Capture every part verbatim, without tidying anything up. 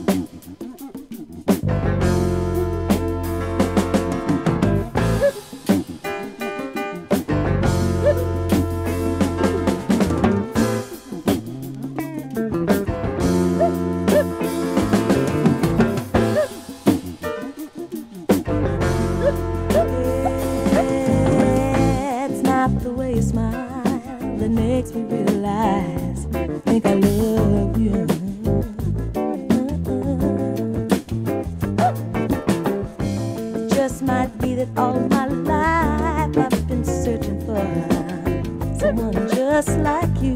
It's not the way you smile that makes me realize I think I love you. It just might be that all my life I've been searching for someone just like you.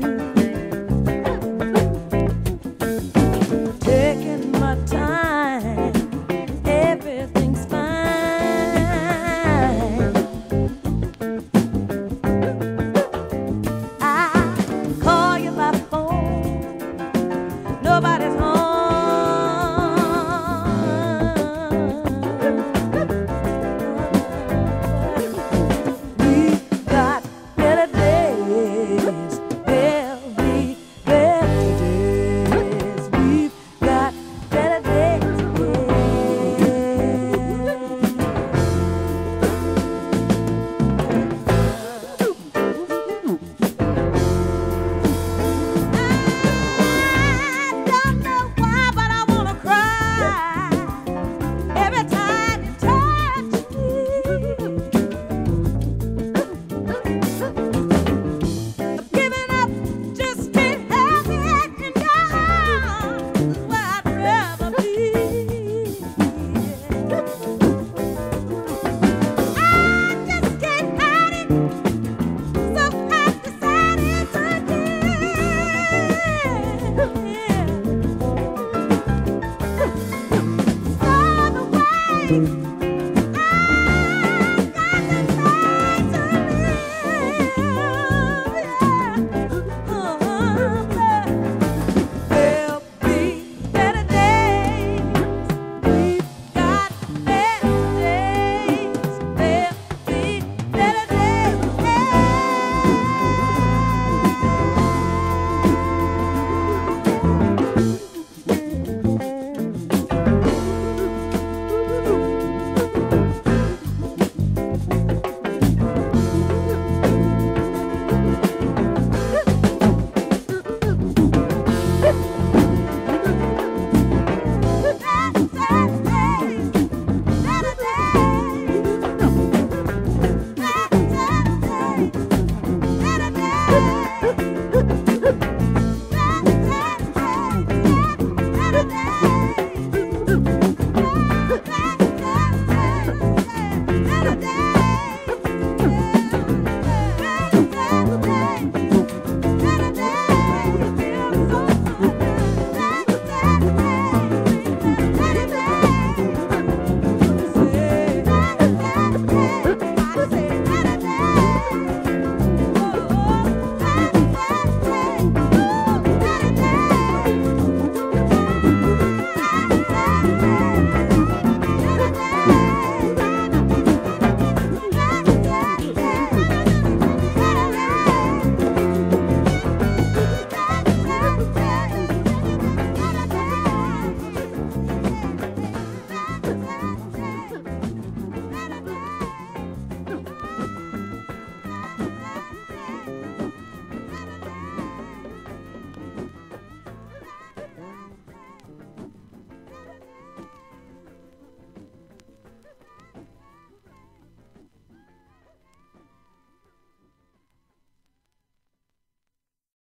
Taking my time, everything's fine. I call you by phone, nobody's home. We've got better days, very better days. We've got better days, I don't know why, but I wanna cry every time you touch me. Giving up just can't help it, and your arms is where I'd rather be. I just can't hide it, so I've decided to give. All the way.